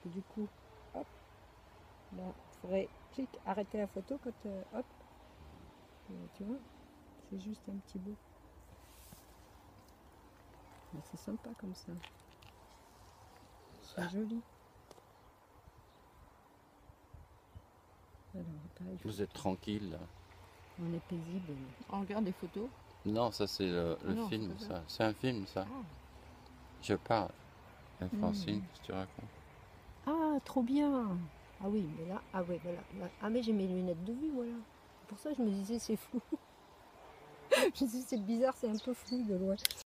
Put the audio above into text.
Et du coup, hop, là, il faudrait clic, arrêter la photo quand, hop, tu vois, c'est juste un petit bout. Mais c'est sympa comme ça. C'est joli. Alors, pareil, Vous êtes tranquille là. on est paisible. On regarde des photos. Non, ça c'est le non, film, c'est pas ça. C'est un film, ça. Ah. Je parle. Francine, qu'est-ce que tu racontes? Ah, trop bien. Ah oui, mais là, ah ouais, voilà. Là. Ah mais j'ai mes lunettes de vue, voilà. Pour ça, je me disais, c'est flou. Je me disais, c'est bizarre, c'est un peu flou de loin.